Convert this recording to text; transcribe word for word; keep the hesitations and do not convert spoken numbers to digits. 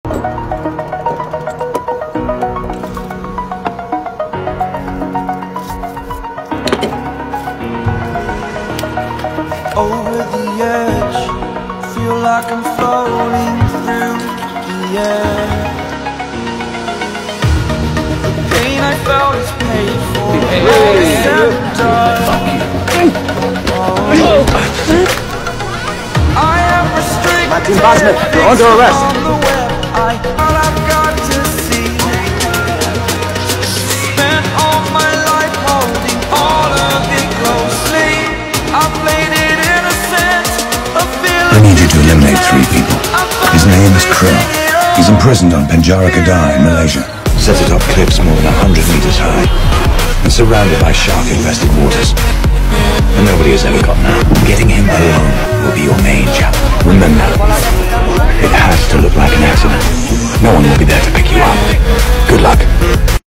Over the edge, feel like I'm floating through the air. The pain I felt is paid for. Hey, hey, hey, hey, hey. I am restricted. Martin Basmet, you're under arrest. On the web, I, all I've got to see. Spent all my life holding all of it closely. I played it innocent. I need you to eliminate three people. His name is Krill. He's imprisoned on GabbarGod in Malaysia. Set atop cliffs more than a hundred meters high and surrounded by shark-infested waters. And nobody has ever gotten out. Getting him alone will be your main job. Remember, it has to look like an accident.